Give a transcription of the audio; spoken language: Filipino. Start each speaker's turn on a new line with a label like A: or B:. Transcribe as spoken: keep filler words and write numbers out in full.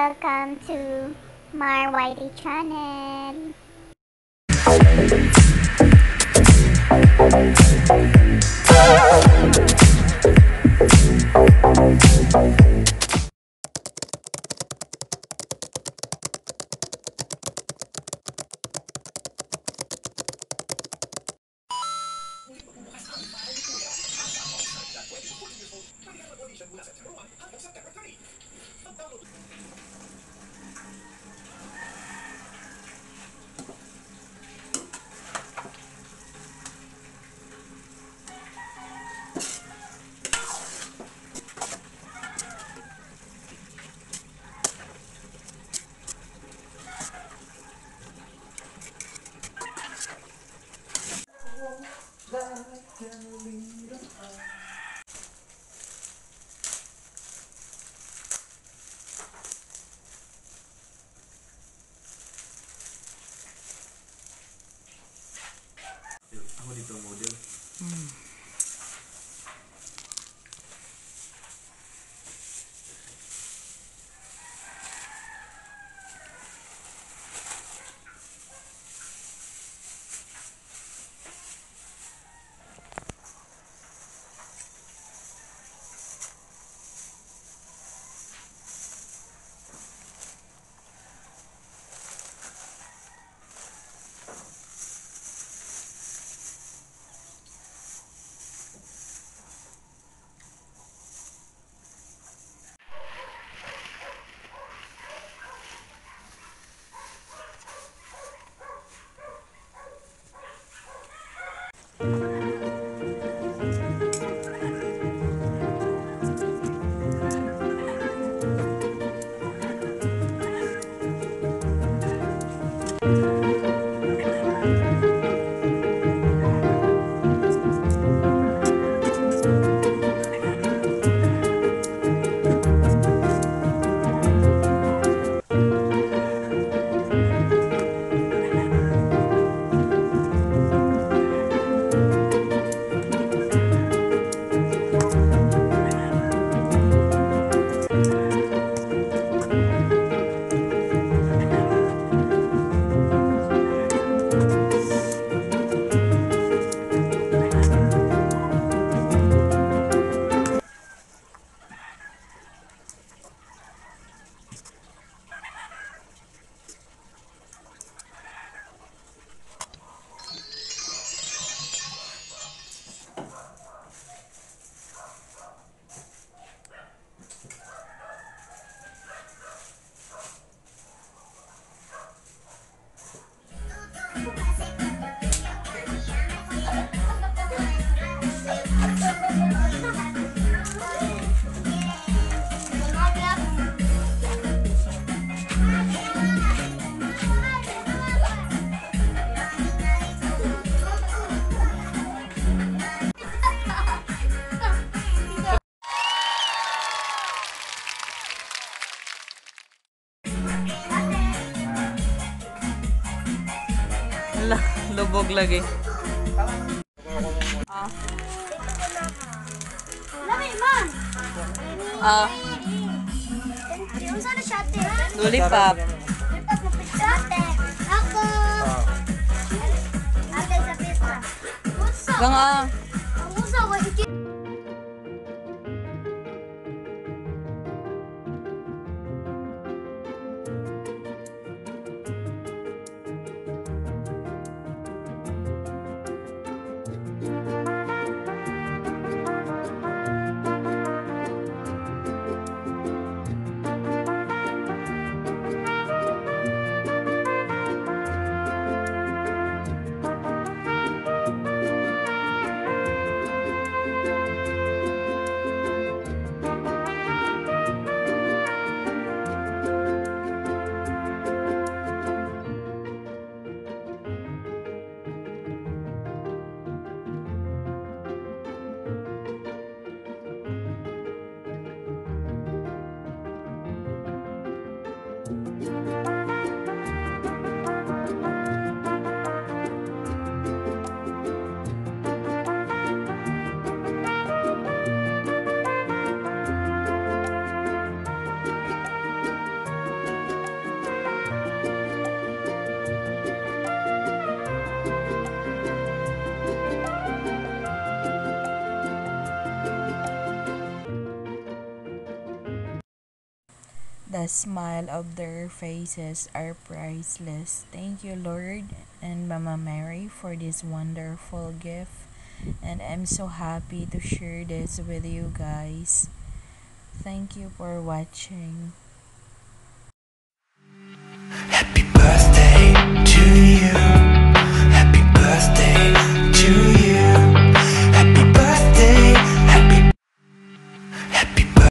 A: welcome to my Y T channel.
B: Ako dito ang model.
C: Hmm. Lubog lagi. Ah.
A: Lami, man!
C: Ah.
A: Yung sana siya, ate?
C: Lollipop.
A: Lipat mo pizza, ate. Ako! Ate, sa pizza. Musa!
C: Gang ah.
A: Ang musa ko, iki.
D: The smile of their faces are priceless. Thank you, Lord and Mama Mary, for this wonderful gift. And I'm so happy to share this with you guys. Thank you for watching.